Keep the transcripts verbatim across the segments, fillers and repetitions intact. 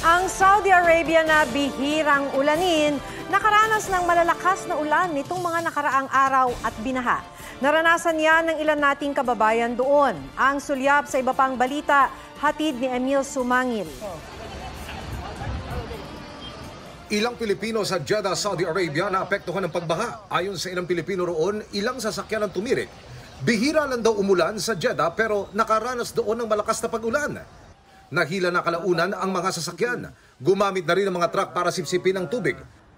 Ang Saudi Arabia na bihirang ulanin, nakaranas ng malalakas na ulan nitong mga nakaraang araw at binaha. Naranasan yan ng ilan nating kababayan doon. Ang sulyap sa iba pang balita, hatid ni Emil Sumangil. Ilang Pilipino sa Jeddah, Saudi Arabia na apektuhan ng pagbaha. Ayon sa ilang Pilipino roon, ilang sasakyan ang tumirik. Bihira lang daw umulan sa Jeddah pero nakaranas doon ng malakas na pag-ulan. Nahila na kalaunan ang mga sasakyan. Gumamit na rin ang mga truck para sipsipin ang tubig.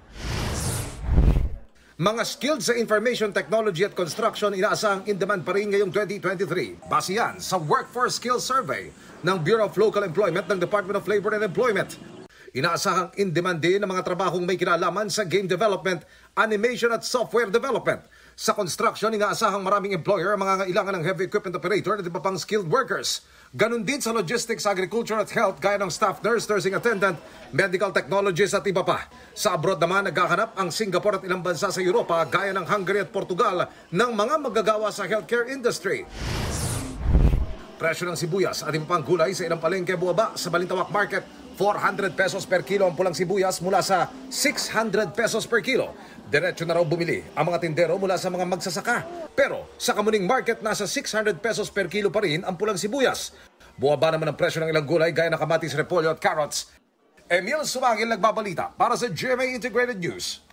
Mga skilled sa information technology at construction inaasahang in-demand pa rin ngayong twenty twenty-three. Base yan sa Workforce Skills Survey ng Bureau of Local Employment ng Department of Labor and Employment. Inaasahang in-demand din ang mga trabahong may kinalaman sa game development, animation at software development. Sa construction, inaasahang maraming employer ang mga kailangan ng heavy equipment operator at iba pang skilled workers. Ganon din sa logistics, agriculture at health gaya ng staff nurse, nursing attendant, medical technologists at iba pa. Sa abroad naman, naghahanap ang Singapore at ilang bansa sa Europa gaya ng Hungary at Portugal ng mga magagawa sa healthcare industry. Presyo ng sibuyas at iba pang gulay sa ilang palengke buwaba sa Balintawak Market. four hundred pesos per kilo ang pulang sibuyas mula sa six hundred pesos per kilo. Diretso na raw bumili ang mga tindero mula sa mga magsasaka. Pero sa Kamuning Market, nasa six hundred pesos per kilo pa rin ang pulang sibuyas. Buwaba naman ang presyo ng ilang gulay gaya ng kamatis, repolyo at carrots. Emil Sumangil nagbabalita para sa G M A Integrated News.